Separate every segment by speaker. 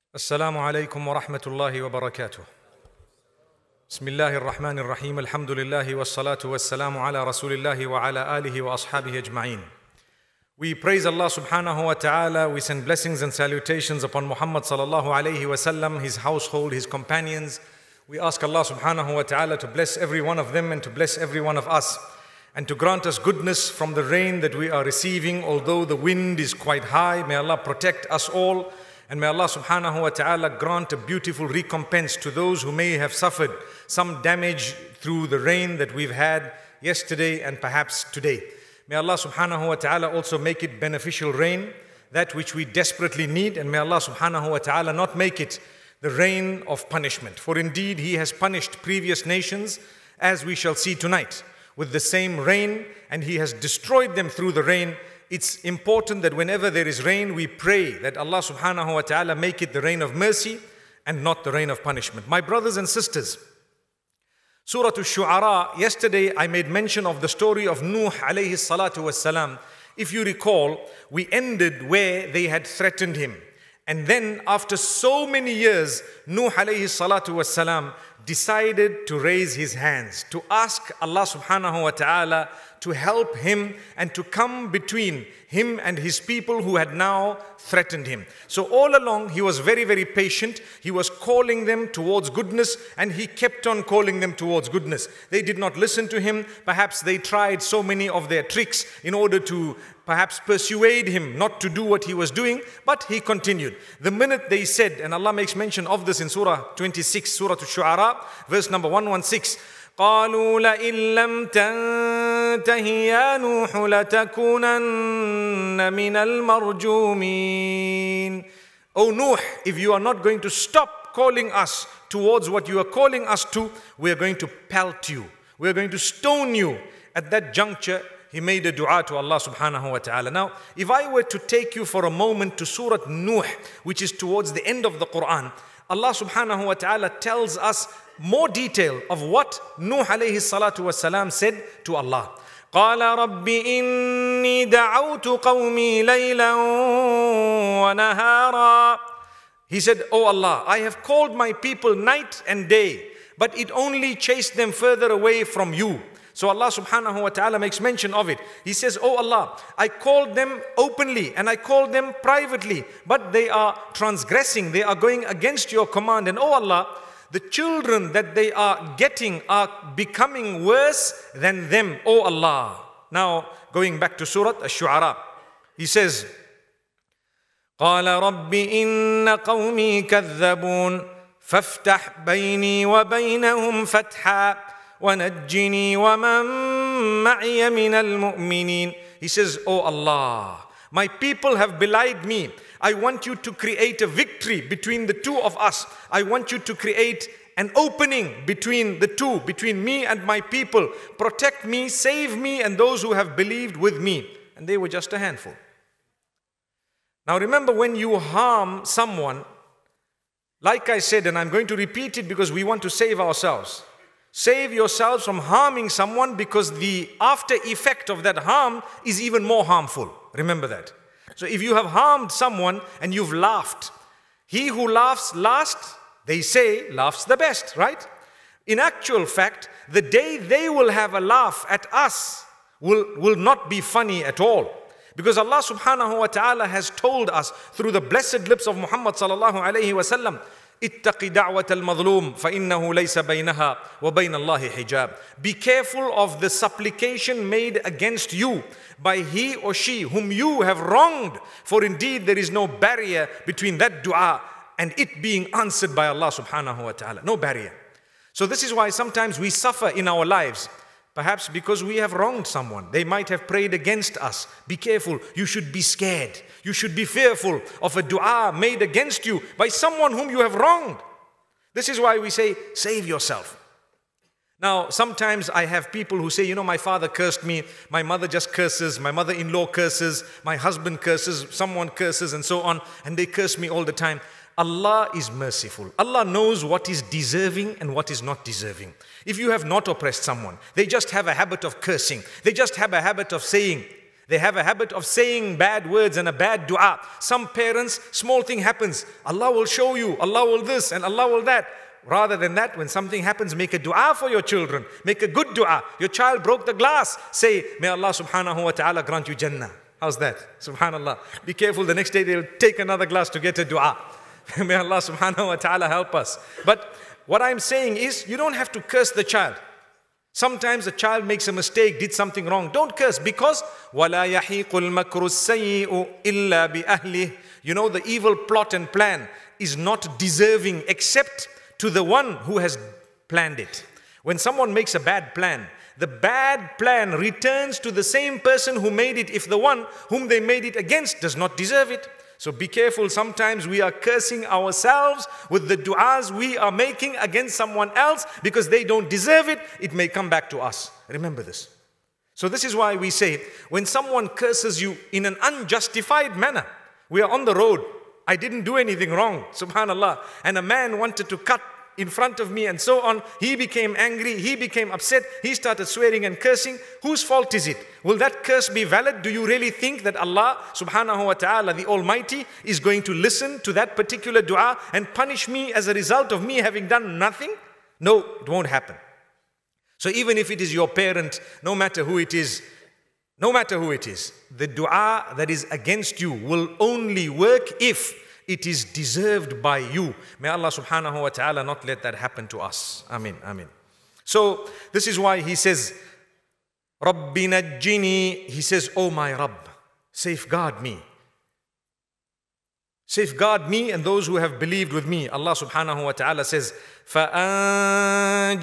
Speaker 1: السلام عليكم ورحمة الله وبركاته. بسم الله الرحمن الرحيم. الحمد لله والصلاة والسلام على رسول الله وعلى آله وأصحابه أجمعين. We praise Allah subhanahu wa ta'ala. We send blessings and salutations upon Muhammad sallallahu alayhi wa sallam, his household, his companions. We ask Allah subhanahu wa ta'ala to bless every one of them and to bless every one of us, and to grant us goodness from the rain that we are receiving, although the wind is quite high. May Allah protect us all. And may Allah subhanahu wa ta'ala grant a beautiful recompense to those who may have suffered some damage through the rain that we've had yesterday and perhaps today. May Allah subhanahu wa ta'ala also make it beneficial rain, that which we desperately need. And may Allah subhanahu wa ta'ala not make it the rain of punishment. For indeed, He has punished previous nations, as we shall see tonight, with the same rain, and He has destroyed them through the rain. It's important that whenever there is rain, we pray that Allah subhanahu wa ta'ala make it the rain of mercy and not the rain of punishment. My brothers and sisters, Surah Al-Shu'ara, yesterday I made mention of the story of Nuh alayhi salatu wassalam. If you recall, we ended where they had threatened him. And then after so many years, Nuh alayhi salatu wassalam decided to raise his hands, to ask Allah subhanahu wa ta'ala to help him and to come between him and his people who had now threatened him. So all along he was very, very patient. He was calling them towards goodness, and he kept on calling them towards goodness. They did not listen to him. Perhaps they tried so many of their tricks in order to perhaps persuade him not to do what he was doing, but he continued. The minute they said, and Allah makes mention of this in Surah 26, Surah Al-Shu'ara, verse number 116, قالوا لئن لم تنته يا نوح لتكونن من المرجومين. O Nuh, if you are not going to stop calling us towards what you are calling us to, we are going to pelt you. We are going to stone you. At that juncture, he made a dua to Allah subhanahu wa ta'ala. Now, if I were to take you for a moment to Surah Nuh, which is towards the end of the Quran, Allah subhanahu wa ta'ala tells us more detail of what Nuh alayhi salatu wasalam said to Allah. قال رب إني دعوت قومي ليلا ونهارا. He said, Oh Allah, I have called my people night and day, but it only chased them further away from you. So Allah subhanahu wa ta'ala makes mention of it. He says, Oh Allah, I called them openly and I called them privately, but they are transgressing, they are going against your command. And oh Allah, the children that they are getting are becoming worse than them, oh Allah. Now, going back to Surah Al-Shu'ara, he says, قال رب إن قومي كذبون فافتح بيني وبينهم فتحا وَنَجِّنِي وَمَن مَّعِيَ مِنَ الْمُؤْمِنِينَ. He says, Oh Allah, my people have belied me. I want you to create a victory between the two of us. I want you to create an opening between the two, between me and my people. Protect me, save me, and those who have believed with me. And they were just a handful. Now remember, when you harm someone, like I said, and I'm going to repeat it because we want to save ourselves. Save yourselves from harming someone, because the after effect of that harm is even more harmful. Remember that. So if you have harmed someone and you've laughed, he who laughs last, they say, laughs the best, right? In actual fact, the day they will have a laugh at us will not be funny at all. Because Allah subhanahu wa ta'ala has told us through the blessed lips of Muhammad sallallahu alayhi wa sallam, اتق دعوة المظلوم فإنه ليس بينها وبين الله حجاب. Be careful of the supplication made against you by he or she whom you have wronged, for indeed there is no barrier between that dua and it being answered by Allah subhanahu wa ta'ala. No barrier. So this is why sometimes we suffer in our lives. Perhaps because we have wronged someone. They might have prayed against us. Be careful. You should be scared. You should be fearful of a dua made against you by someone whom you have wronged. This is why we say, save yourself. Now, sometimes I have people who say, you know, my father cursed me, my mother just curses, my mother-in-law curses, my husband curses, someone curses, and so on, and they curse me all the time. Allah is merciful. Allah knows what is deserving and what is not deserving. If you have not oppressed someone, they just have a habit of cursing, they just have a habit of saying, They have a habit of saying bad words and a bad dua. Some parents, small thing happens, Allah will show you, Allah will this and Allah will that. Rather than that, when something happens, make a dua for your children. Make a good dua. Your child broke the glass. Say, may Allah subhanahu wa ta'ala grant you Jannah. How's that? Subhanallah. Be careful, the next day they'll take another glass to get a dua. May Allah subhanahu wa ta'ala help us. But what I'm saying is, you don't have to curse the child. Sometimes a child makes a mistake, did something wrong. Don't curse, because وَلَا يَحِيقُ الْمَكْرُ السَّيِّئُ إِلَّا بِأَهْلِهِ. You know, the evil plot and plan is not deserving except to the one who has planned it. When someone makes a bad plan, the bad plan returns to the same person who made it if the one whom they made it against does not deserve it. So be careful, sometimes we are cursing ourselves with the du'as we are making against someone else because they don't deserve it. It may come back to us. Remember this. So this is why we say, when someone curses you in an unjustified manner, we are on the road, I didn't do anything wrong, subhanallah, and a man wanted to cut in front of me and so on, he became angry, he became upset, he started swearing and cursing. Whose fault is it? Will that curse be valid? Do you really think that Allah subhanahu wa ta'ala, the Almighty, is going to listen to that particular dua and punish me as a result of me having done nothing? No, it won't happen. So even if it is your parent, no matter who it is, the dua that is against you will only work if it is deserved by you. May Allah subhanahu wa ta'ala not let that happen to us. Ameen, ameen. So this is why he says, Rabbi najjini, he says, oh my Rabb, safeguard me. Safeguard me and those who have believed with me. Allah subhanahu wa ta'ala says, فَأَنْجَيْنَاهُ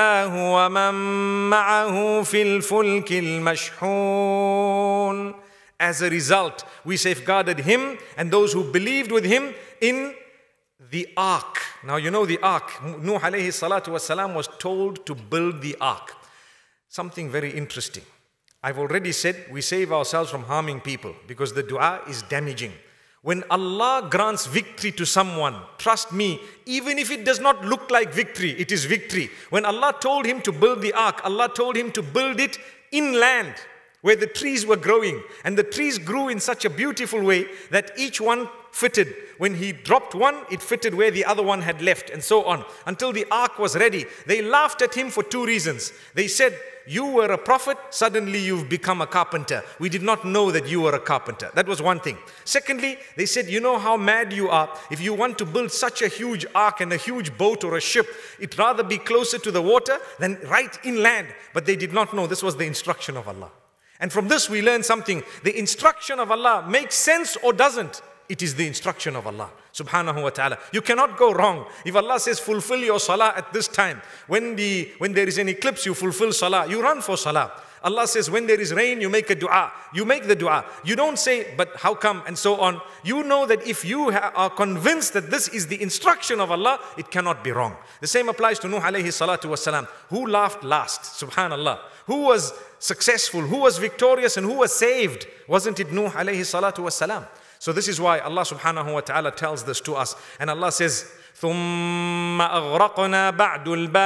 Speaker 1: وَمَنْ مَعَهُ فِي الْفُلْكِ الْمَشْحُونَ. As a result, we safeguarded him and those who believed with him in the ark. Now you know the ark. Nuh alayhi salatu wasalam was told to build the ark. Something very interesting. I've already said we save ourselves from harming people because the dua is damaging. When Allah grants victory to someone, trust me, even if it does not look like victory, it is victory. When Allah told him to build the ark, Allah told him to build it inland, where the trees were growing. And the trees grew in such a beautiful way that each one fitted. When he dropped one, it fitted where the other one had left, and so on, until the ark was ready. They laughed at him for two reasons. They said, you were a prophet, suddenly you've become a carpenter. We did not know that you were a carpenter. That was one thing. Secondly, they said, you know how mad you are. If you want to build such a huge ark and a huge boat or a ship, it'd rather be closer to the water than right inland. But they did not know this was the instruction of Allah. And from this we learn something. The instruction of Allah makes sense or doesn't. It is the instruction of Allah subhanahu wa ta'ala. You cannot go wrong. If Allah says fulfill your salah at this time, when there is an eclipse you fulfill salah, you run for salah. Allah says when there is rain you make a dua, you make the dua. You don't say but how come and so on. You know that if you are convinced that this is the instruction of Allah, it cannot be wrong. The same applies to Nuh alayhi salatu wasalam. Who laughed last? Subhanallah. Who was successful? Who was victorious and who was saved? Wasn't it Nuh alayhi salatu wasalam? So this is why Allah subhanahu wa ta'ala tells this to us. And Allah says, ثُمَّ أَغْرَقْنَا بَعْدُ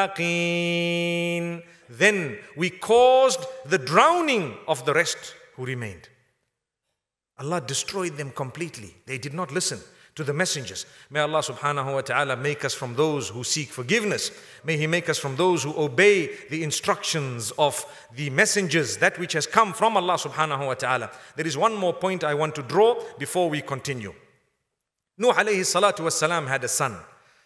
Speaker 1: الْبَاقِينَ. Then we caused the drowning of the rest who remained. Allah destroyed them completely. They did not listen to the messengers. May Allah subhanahu wa ta'ala make us from those who seek forgiveness. May He make us from those who obey the instructions of the messengers, that which has come from Allah subhanahu wa ta'ala. There is one more point I want to draw before we continue. Nuh alayhi salatu wassalam had a son.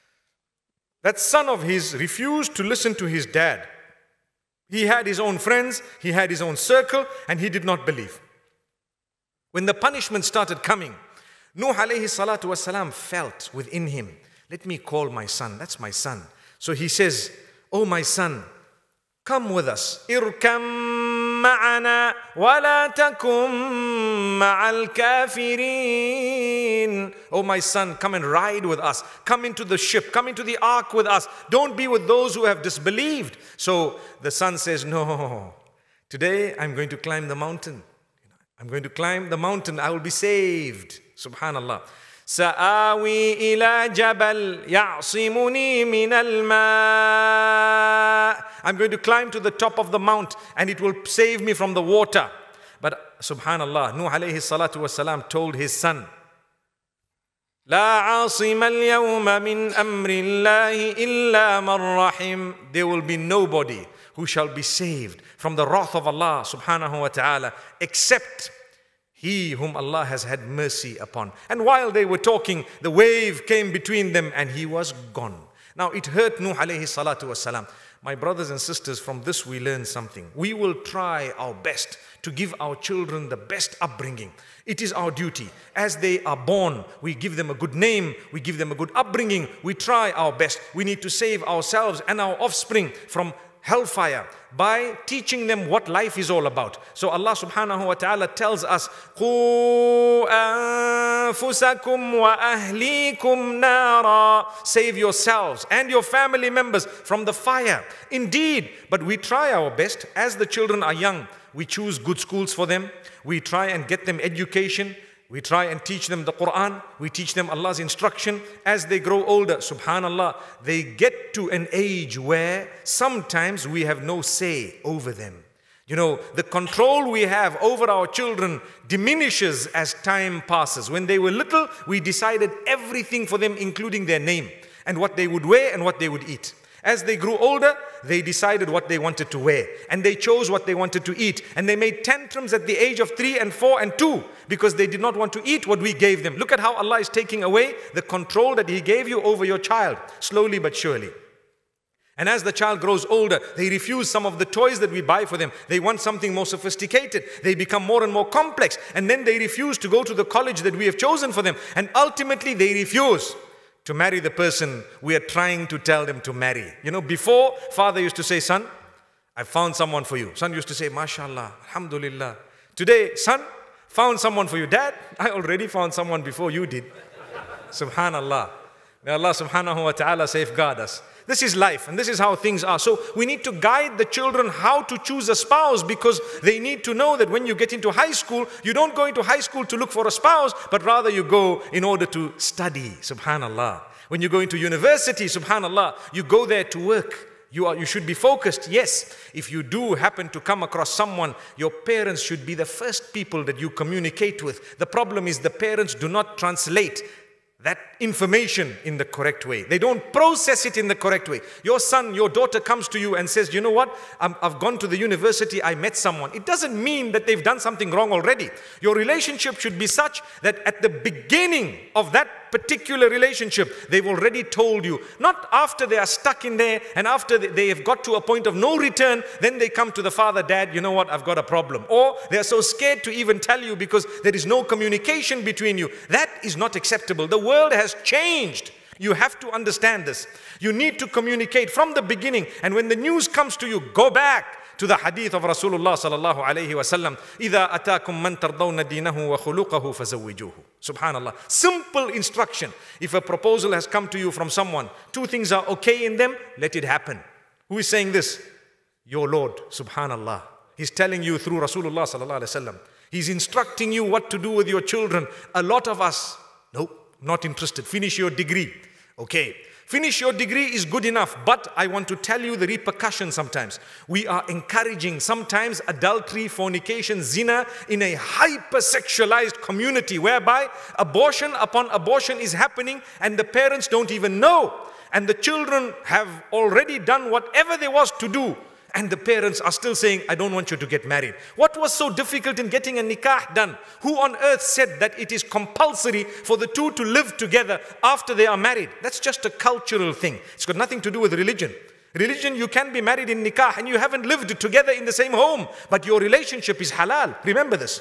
Speaker 1: That son of his refused to listen to his dad. He had his own friends, he had his own circle, and he did not believe. When the punishment started coming, Nuh alayhi salatu wasalam felt within him, let me call my son, that's my son. So he says, oh my son, come with us. Irkam ma'ana wa la takum ma'al kafirin. Oh my son, come and ride with us. Come into the ship, come into the ark with us. Don't be with those who have disbelieved. So the son says, no, today I'm going to climb the mountain. I'm going to climb the mountain, I will be saved. Subhanallah. Sa'awi ila jabal ya'simuni min al-ma'. I'm going to climb to the top of the mount and it will save me from the water. But subhanallah, Nuh alayhi salatu wasalam told his son, لا عاصم اليوم من أمر الله إلا من رحم. There will be nobody who shall be saved from the wrath of Allah subhanahu wa ta'ala except he whom Allah has had mercy upon. And while they were talking, the wave came between them and he was gone. Now it hurt Nuh alayhi salatu wasalam. My brothers and sisters, from this we learn something. We will try our best to give our children the best upbringing. It is our duty. As they are born, we give them a good name, we give them a good upbringing, we try our best. We need to save ourselves and our offspring from hellfire by teaching them what life is all about. So Allah subhanahu wa ta'ala tells us, قُوا أَنفُسَكُمْ وَأَهْلِيكُمْ نَارًا. Save yourselves and your family members from the fire. Indeed, but we try our best. As the children are young, we choose good schools for them. We try and get them education. We try and teach them the Quran. We teach them Allah's instruction. As they grow older, subhanallah, they get to an age where sometimes we have no say over them. You know, the control we have over our children diminishes as time passes. When they were little, we decided everything for them, including their name and what they would wear and what they would eat. As they grew older, they decided what they wanted to wear and they chose what they wanted to eat, and they made tantrums at the age of 3 and 4 and 2 because they did not want to eat what we gave them. Look at how Allah is taking away the control that He gave you over your child, slowly but surely. And as the child grows older, they refuse some of the toys that we buy for them. They want something more sophisticated. They become more and more complex, and then they refuse to go to the college that we have chosen for them, and ultimately they refuse to marry the person we are trying to tell them to marry. You know, before, father used to say, son, I found someone for you. Son used to say, mashallah, alhamdulillah. Today, son, found someone for you. Dad, I already found someone before you did. Subhanallah. May Allah subhanahu wa ta'ala safeguard us. This is life and this is how things are. So we need to guide the children how to choose a spouse, because they need to know that when you get into high school, you don't go into high school to look for a spouse, but rather you go in order to study. Subhanallah. When you go into university, subhanallah, you go there to work. You should be focused. Yes, if you do happen to come across someone, your parents should be the first people that you communicate with. The problem is the parents do not translate that information in the correct way. They don't process it in the correct way. Your son, your daughter comes to you and says, you know what, I've gone to the university, I met someone. It doesn't mean that they've done something wrong already. Your relationship should be such that at the beginning of that particular relationship, they've already told you. Not after they are stuck in there and after they have got to a point of no return, then they come to the father, dad, you know what, I've got a problem. Or they are so scared to even tell you because there is no communication between you. That is not acceptable. The world has changed. You have to understand this. You need to communicate from the beginning, and when the news comes to you, go back to the hadith of Rasulullah sallallahu alayhi wa sallam. إِذَا أَتَاكُمْ مَنْ تَرْضَوْنَ دِينَهُ وَخُلُقَهُ فَزَوِّجُوهُ. Subhanallah. Simple instruction. If a proposal has come to you from someone, two things are okay in them, let it happen. Who is saying this? Your Lord. Subhanallah. He's telling you through Rasulullah sallallahu alayhi wa sallam. He's instructing you what to do with your children. A lot of us, nope, not interested. Finish your degree. Okay. Finish your degree is good enough, but I want to tell you the repercussions sometimes. We are encouraging sometimes adultery, fornication, zina in a hypersexualized community whereby abortion upon abortion is happening and the parents don't even know. And the children have already done whatever there was to do. And the parents are still saying, I don't want you to get married. What was so difficult in getting a nikah done? Who on earth said that it is compulsory for the two to live together after they are married? That's just a cultural thing. It's got nothing to do with religion. Religion, you can be married in nikah and you haven't lived together in the same home, but your relationship is halal. Remember this.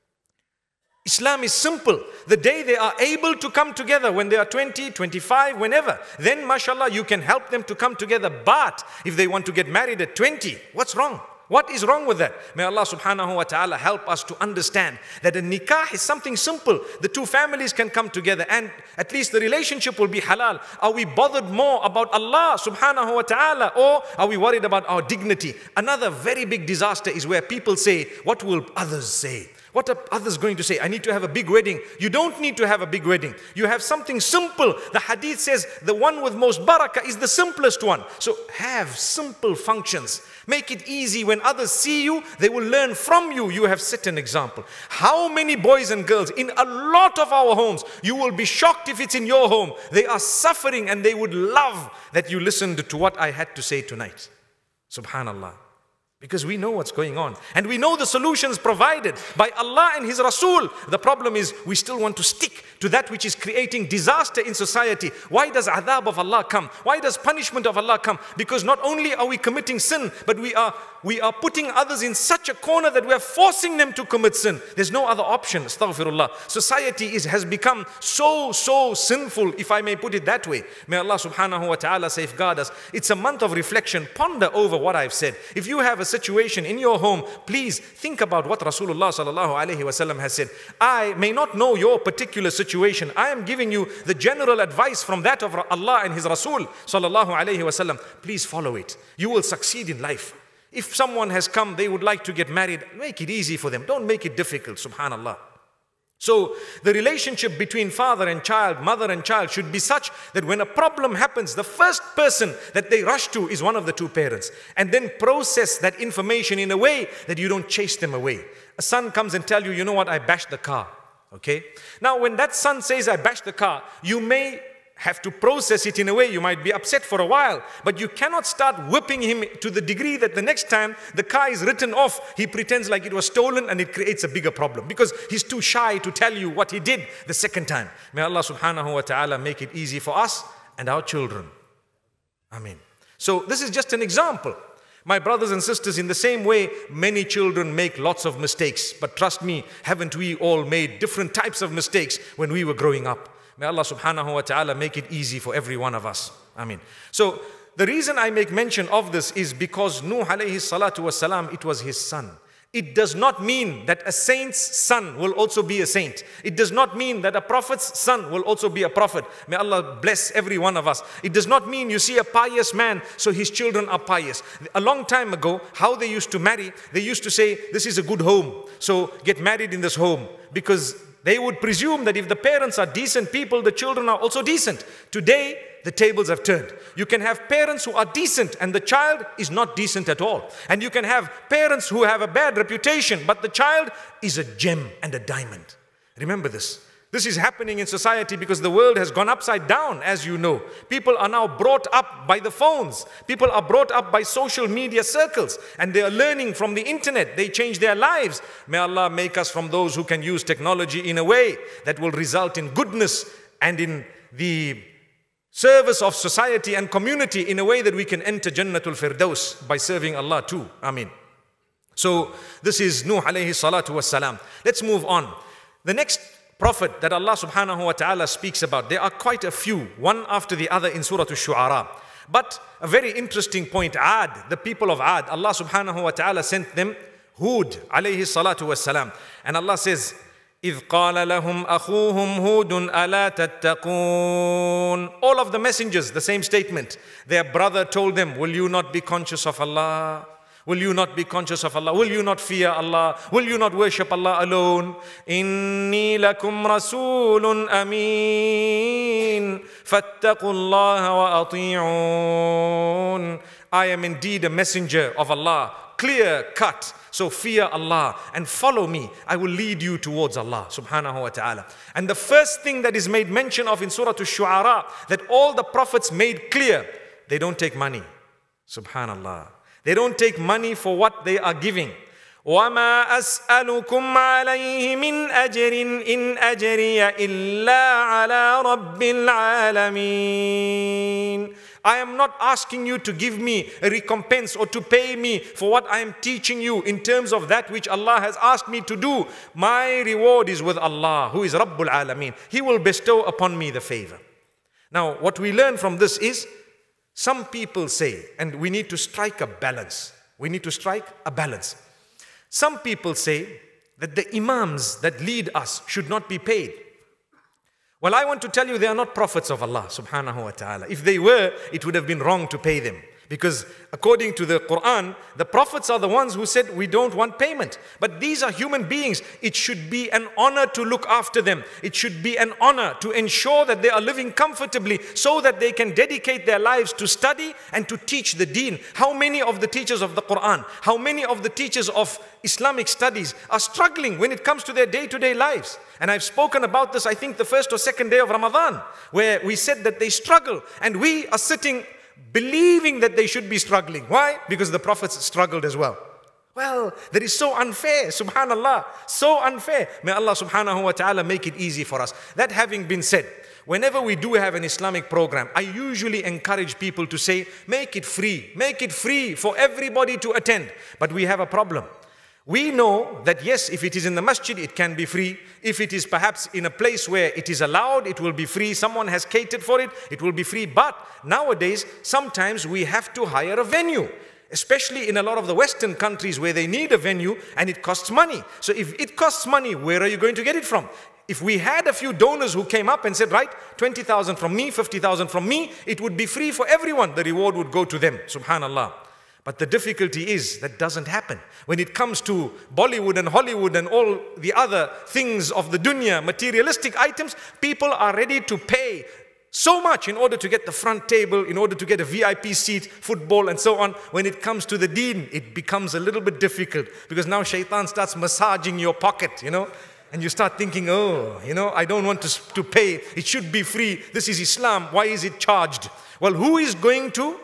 Speaker 1: Islam is simple. The day they are able to come together, when they are 20, 25, whenever, then mashallah, you can help them to come together. But if they want to get married at 20, what's wrong? What is wrong with that? May Allah subhanahu wa ta'ala help us to understand that a nikah is something simple. The two families can come together and at least the relationship will be halal. Are we bothered more about Allah subhanahu wa ta'ala, or are we worried about our dignity? Another very big disaster is where people say, what will others say? What are others going to say? I need to have a big wedding. You don't need to have a big wedding. You have something simple. The hadith says the one with most barakah is the simplest one. So have simple functions. Make it easy. When others see you, they will learn from you. You have set an example. How many boys and girls in a lot of our homes, you will be shocked if it's in your home. They are suffering and they would love that you listened to what I had to say tonight. Subhanallah. Because we know what's going on. And we know the solutions provided by Allah and His Rasul. The problem is we still want to stick to that which is creating disaster in society. Why does adhab of Allah come? Why does punishment of Allah come? Because not only are we committing sin, but we are putting others in such a corner that we are forcing them to commit sin. There's no other option. Astaghfirullah. Society has become so sinful, if I may put it that way. May Allah subhanahu wa ta'ala safeguard us. It's a month of reflection. Ponder over what I've said. If you have a situation in your home, please think about what Rasulullah sallallahu alaihi wasallam has said. I may not know your particular situation. I am giving you the general advice from that of Allah and His Rasul sallallahu alaihi wasallam. Please follow it. You will succeed in life. If someone has come, they would like to get married, make it easy for them. Don't make it difficult, subhanallah. So the relationship between father and child, mother and child should be such that when a problem happens, the first person that they rush to is one of the two parents. And then process that information in a way that you don't chase them away. A son comes and tells you, you know what, I bashed the car. Okay? Now when that son says, I bashed the car, you may have to process it in a way. You might be upset for a while, but you cannot start whipping him to the degree that the next time the car is written off, he pretends like it was stolen, and it creates a bigger problem because he's too shy to tell you what he did the second time. May Allah subhanahu wa ta'ala make it easy for us and our children. Ameen. So this is just an example. My brothers and sisters, in the same way, many children make lots of mistakes. But trust me, haven't we all made different types of mistakes when we were growing up? May Allah subhanahu wa ta'ala make it easy for every one of us. Ameen. So the reason I make mention of this is because Nuh alayhi salatu was salam, it was his son. It does not mean that a saint's son will also be a saint. It does not mean that a prophet's son will also be a prophet. May Allah bless every one of us. It does not mean you see a pious man, so his children are pious. A long time ago, how they used to marry, they used to say, this is a good home, so get married in this home. Because they would presume that if the parents are decent people, the children are also decent. Today, the tables have turned. You can have parents who are decent and the child is not decent at all. And you can have parents who have a bad reputation, but the child is a gem and a diamond. Remember this. This is happening in society because the world has gone upside down, as you know. People are now brought up by the phones. People are brought up by social media circles, and they are learning from the internet. They change their lives. May Allah make us from those who can use technology in a way that will result in goodness and in the service of society and community in a way that we can enter Jannatul Firdaus by serving Allah too. Ameen. So this is Nuh alayhi salatu wassalam. Let's move on. The next prophet that Allah subhanahu wa ta'ala speaks about, there are quite a few, one after the other in Surah Al-Shu'ara. But a very interesting point, Ad, the people of Ad, Allah subhanahu wa ta'ala sent them Hud alayhi salatu wassalam. And Allah says, إِذْ قَالَ لَهُمْ أَخُوهُمْ هُودٌ أَلَا تَتَّقُونَ. All of the messengers, the same statement. Their brother told them, will you not be conscious of Allah? Will you not be conscious of Allah? Will you not fear Allah? Will you not worship Allah alone? إِنِّي لَكُمْ رَسُولٌ أَمِينٌ فَاتَّقُوا اللَّهَ وَأَطِيعُونَ. I am indeed a messenger of Allah, clear cut. So fear Allah and follow me. I will lead you towards Allah subhanahu wa ta'ala. And the first thing that is made mention of in Surah Al-Shu'ara, that all the prophets made clear, they don't take money. Subhanallah. They don't take money for what they are giving. وَمَا أَسْأَلُكُمْ عَلَيْهِ مِنْ أَجْرٍ إِنْ أَجْرِيَ إِلَّا عَلَىٰ رَبِّ الْعَالَمِينَ. I am not asking you to give me a recompense or to pay me for what I am teaching you in terms of that which Allah has asked me to do. My reward is with Allah, who is Rabbul Alameen. He will bestow upon me the favor. Now, what we learn from this is, some people say, and we need to strike a balance. We need to strike a balance. Some people say that the imams that lead us should not be paid. Well, I want to tell you, they are not prophets of Allah subhanahu wa ta'ala. If they were, it would have been wrong to pay them. Because according to the Quran, the prophets are the ones who said we don't want payment. But these are human beings. It should be an honor to look after them. It should be an honor to ensure that they are living comfortably so that they can dedicate their lives to study and to teach the deen. How many of the teachers of the Quran, how many of the teachers of Islamic studies are struggling when it comes to their day-to-day lives? And I've spoken about this, I think, the first or second day of Ramadan, where we said that they struggle, and we are sitting believing that they should be struggling. Why? Because the prophets struggled as well. Well, that is so unfair, subhanallah, so unfair. May Allah subhanahu wa ta'ala make it easy for us. That having been said, whenever we do have an Islamic program, I usually encourage people to say, make it free for everybody to attend. But we have a problem. We know that yes, if it is in the masjid, it can be free. If it is perhaps in a place where it is allowed, it will be free. Someone has catered for it, it will be free. But nowadays, sometimes we have to hire a venue, especially in a lot of the Western countries where they need a venue and it costs money. So if it costs money, where are you going to get it from? If we had a few donors who came up and said, right, 20,000 from me, 50,000 from me, it would be free for everyone. The reward would go to them, subhanallah. But the difficulty is that doesn't happen. When it comes to Bollywood and Hollywood and all the other things of the dunya, materialistic items, people are ready to pay so much in order to get the front table, in order to get a VIP seat, football and so on. When it comes to the deen, it becomes a little bit difficult because now shaitan starts massaging your pocket, and you start thinking, oh, I don't want to pay. It should be free. This is Islam. Why is it charged? Well, who is going to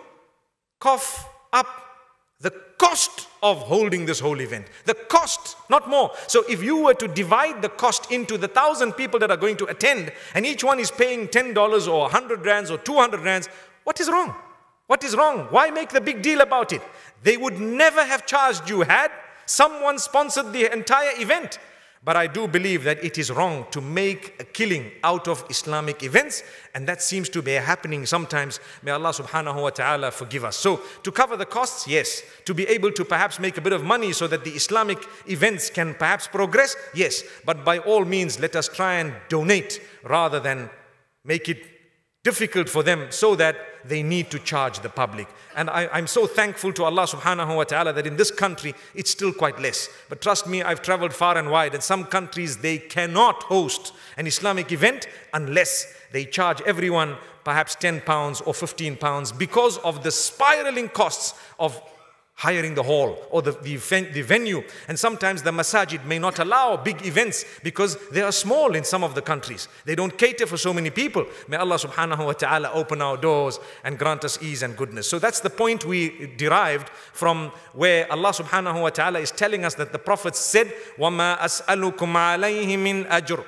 Speaker 1: cough up the cost of holding this whole event? The cost, not more. So if you were to divide the cost into the 1,000 people that are going to attend, and each one is paying $10 or 100 rands or 200 rands, what is wrong? What is wrong? Why make the big deal about it? They would never have charged you had someone sponsored the entire event. But I do believe that it is wrong to make a killing out of Islamic events, and that seems to be happening sometimes. May Allah subhanahu wa ta'ala forgive us. So to cover the costs, yes. To be able to perhaps make a bit of money so that the Islamic events can perhaps progress, yes. But by all means, let us try and donate rather than make it difficult for them so that they need to charge the public. And I'm so thankful to Allah subhanahu wa ta'ala that in this country it's still quite less. But trust me, I've traveled far and wide, and some countries they cannot host an Islamic event unless they charge everyone perhaps £10 or £15 because of the spiraling costs of hiring the hall or the venue. And sometimes the masajid may not allow big events because they are small in some of the countries. They don't cater for so many people. May Allah subhanahu wa ta'ala open our doors and grant us ease and goodness. So that's the point we derived from where Allah subhanahu wa ta'ala is telling us that the Prophet said, وَمَا أَسْأَلُكُمْ عَلَيْهِ مِنْ أَجْرٍ.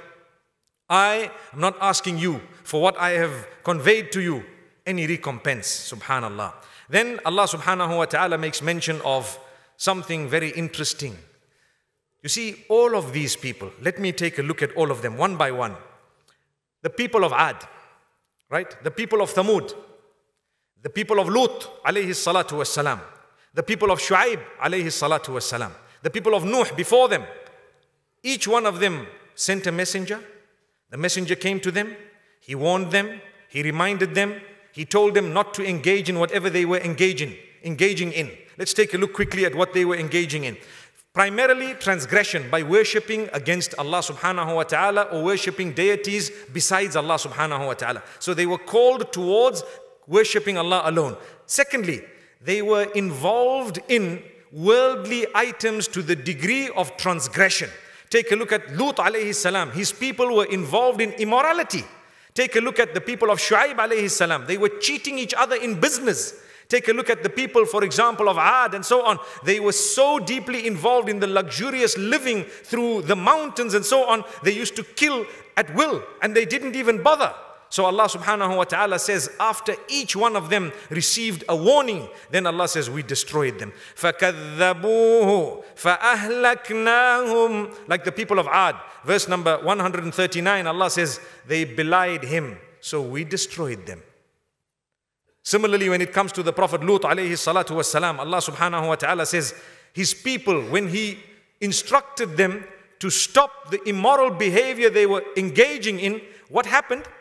Speaker 1: I am not asking you for what I have conveyed to you any recompense, subhanallah. Then Allah subhanahu wa ta'ala makes mention of something very interesting. You see, all of these people, let me take a look at all of them one by one. The people of Ad, right? The people of Thamud, the people of Lut alayhi salatu wassalam, the people of Shu'aib alayhi salatu wassalam, the people of Nuh before them. Each one of them sent a messenger. The messenger came to them. He warned them. He reminded them. He told them not to engage in whatever they were engaging in. Let's take a look quickly at what they were engaging in. Primarily transgression by worshipping against Allah subhanahu wa ta'ala or worshipping deities besides Allah subhanahu wa ta'ala. So they were called towards worshipping Allah alone. Secondly, they were involved in worldly items to the degree of transgression. Take a look at Lut alayhi salam. His people were involved in immorality. Take a look at the people of Shu'aib alayhi salam. They were cheating each other in business. Take a look at the people, for example, of Ad and so on. They were so deeply involved in the luxurious living through the mountains and so on. They used to kill at will and they didn't even bother. So Allah subhanahu wa ta'ala says, after each one of them received a warning, then Allah says, we destroyed them. فَكَذَّبُوهُ فَأَهْلَكْنَاهُمْ. Like the people of Ad, verse number 139, Allah says, they belied him, so we destroyed them. Similarly, when it comes to the Prophet Lut alayhi salatu wassalam, Allah subhanahu wa ta'ala says, his people, when he instructed them to stop the immoral behavior they were engaging in, what happened?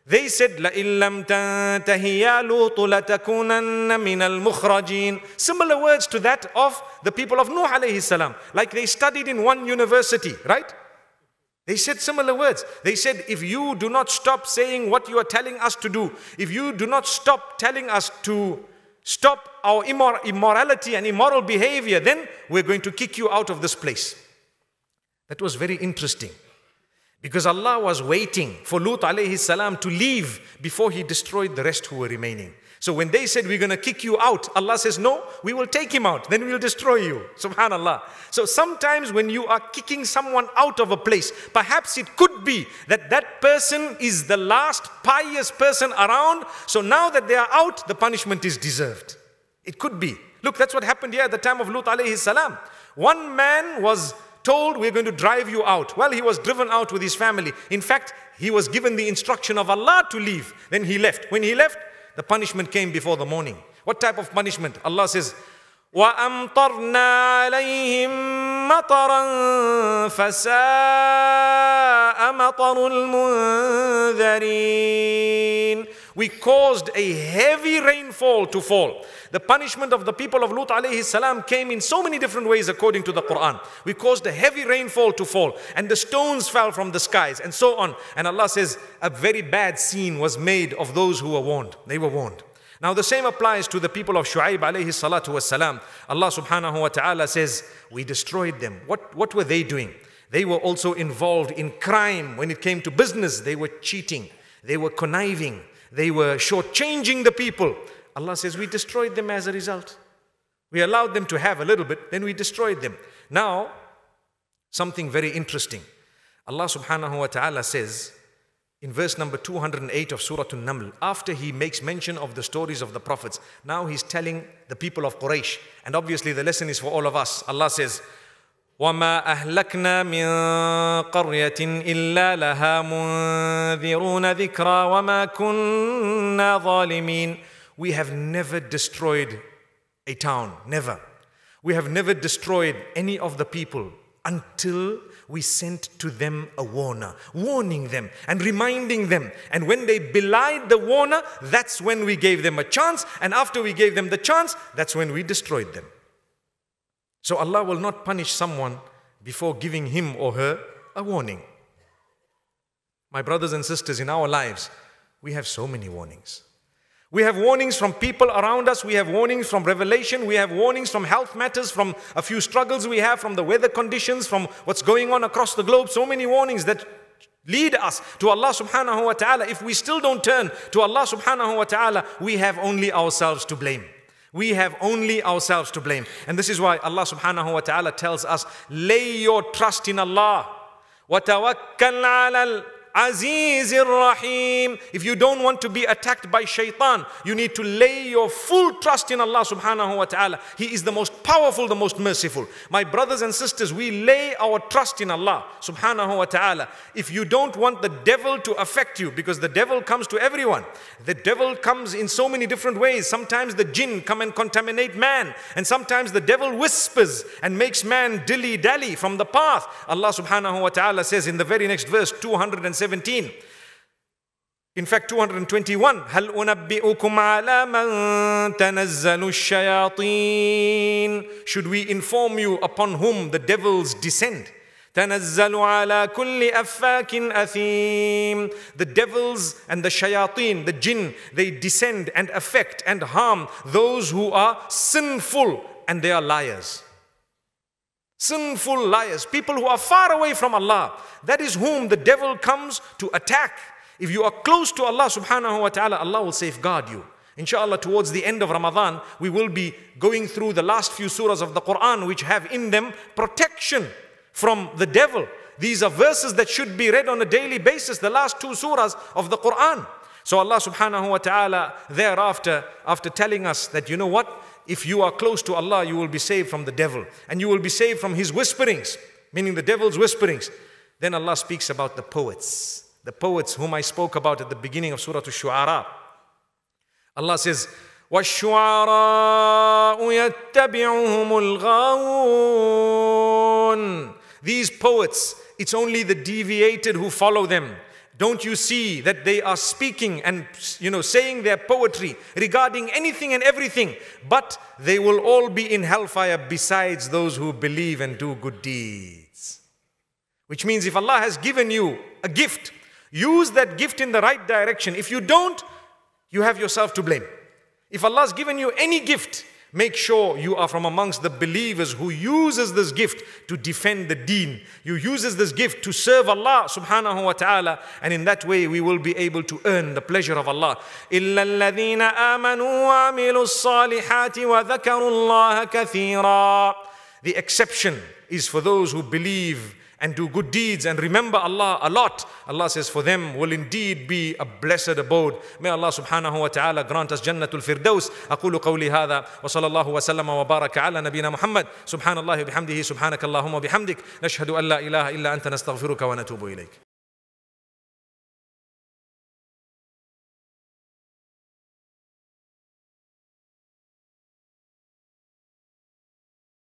Speaker 1: They said, لَإِن لَمْ تَنْتَهِ يَا لُوطُ لَتَكُونَنَّ مِنَ الْمُخْرَجِينَ. Similar words to that of the people of Nuh alayhi salam. Like they studied in one university, right? They said similar words. They said, if you do not stop saying what you are telling us to do, if you do not stop telling us to stop our immorality and immoral behavior, then we're going to kick you out of this place. That was very interesting. Because Allah was waiting for Lut alayhi salam to leave before He destroyed the rest who were remaining. So when they said, we're going to kick you out, Allah says, no, we will take him out, then we will destroy you. Subhanallah. So sometimes when you are kicking someone out of a place, perhaps it could be that that person is the last pious person around. So now that they are out, the punishment is deserved. It could be. Look, that's what happened here at the time of Lut alayhi salam. One man was told, we're going to drive you out. Well, he was driven out with his family. In fact, he was given the instruction of Allah to leave. Then he left. When he left, the punishment came before the morning. What type of punishment? Allah says, وَأَمْطَرْنَا عَلَيْهِمْ مَطَرًا فَسَاءَ مَطَرُ الْمُنذَرِينَ. We caused a heavy rainfall to fall. The punishment of the people of Lut alayhi salam came in so many different ways according to the Quran. We caused a heavy rainfall to fall, and the stones fell from the skies, and so on. And Allah says a very bad scene was made of those who were warned. They were warned. Now the same applies to the people of Shu'aib alayhi salatu wassalam. Allah subhanahu wa ta'ala says, we destroyed them. What were they doing? They were also involved in crime. When it came to business, they were cheating. They were conniving. They were shortchanging the people. Allah says, we destroyed them as a result. We allowed them to have a little bit, then we destroyed them. Now, something very interesting. Allah subhanahu wa ta'ala says, in verse number 208 of Surah An-Naml, after He makes mention of the stories of the prophets, now He's telling the people of Quraysh, and obviously the lesson is for all of us. Allah says, وَمَا أَهْلَكْنَا مِن قَرْيَةٍ إِلَّا لَهَا مُنذِرُونَ ذِكْرًا وَمَا كُنَّا ظَالِمِينَ. We have never destroyed a town, never. We have never destroyed any of the people until we sent to them a warner, warning them and reminding them. And when they belied the warner, that's when we gave them a chance. And after we gave them the chance, that's when we destroyed them. So Allah will not punish someone before giving him or her a warning. My brothers and sisters, in our lives, we have so many warnings. We have warnings from people around us. We have warnings from revelation. We have warnings from health matters, from a few struggles we have, from the weather conditions, from what's going on across the globe. So many warnings that lead us to Allah subhanahu wa ta'ala. If we still don't turn to Allah subhanahu wa ta'ala, we have only ourselves to blame. We have only ourselves to blame. And this is why Allah subhanahu wa ta'ala tells us, lay your trust in Allah. وَتَوَكَّلْ عَلَى Aziz Rahim. If you don't want to be attacked by shaitan, you need to lay your full trust in Allah subhanahu wa ta'ala. He is the most powerful, the most merciful. My brothers and sisters, we lay our trust in Allah subhanahu wa ta'ala. If you don't want the devil to affect you, because the devil comes to everyone. The devil comes in so many different ways. Sometimes the jinn come and contaminate man. And sometimes the devil whispers and makes man dilly-dally from the path. Allah subhanahu wa ta'ala says in the very next verse, 217. In fact, 221. هل أنبئكم على من تنزل الشياطين. Should we inform you upon whom the devils descend? تنزل على كل أفاك أثيم. The devils and the shayateen, the jinn, they descend and affect and harm those who are sinful, and they are liars. Sinful liars, people who are far away from Allah. That is whom the devil comes to attack. If you are close to Allah subhanahu wa ta'ala, Allah will safeguard you. Inshallah, towards the end of Ramadan, we will be going through the last few surahs of the Quran which have in them protection from the devil. These are verses that should be read on a daily basis, the last two surahs of the Quran. So Allah subhanahu wa ta'ala thereafter, after telling us that, you know what? If you are close to Allah, you will be saved from the devil. And you will be saved from his whisperings, meaning the devil's whisperings. Then Allah speaks about the poets. The poets whom I spoke about at the beginning of Surah Ash-Shu'ara. Allah says, وَالشُّعَرَاءُ يَتَّبِعُهُمُ الْغَاوُونَ. These poets, it's only the deviated who follow them. Don't you see that they are speaking and saying their poetry regarding anything and everything, but they will all be in hellfire besides those who believe and do good deeds. Which means if Allah has given you a gift, use that gift in the right direction. If you don't, you have yourself to blame. If Allah has given you any gift, make sure you are from amongst the believers who uses this gift to defend the deen. You uses this gift to serve Allah subhanahu wa ta'ala, and in that way we will be able to earn the pleasure of Allah. إِلَّا الَّذِينَ آمَنُوا وَعَمِلُوا الصَّالِحَاتِ وَذَكَرُوا اللَّهَ كَثِيرًا. The exception is for those who believe and do good deeds and remember Allah a lot. Allah says for them will indeed be a blessed abode. May Allah subhanahu wa ta'ala grant us Jannatul Firdaus. أقول قولي هذا وصلى الله وسلم وبارك على نبينا محمد. سبحان الله وبحمده سبحانك اللهم وبحمدك نشهد أن لا إله إلا أنت نستغفرك ونتوب إليك.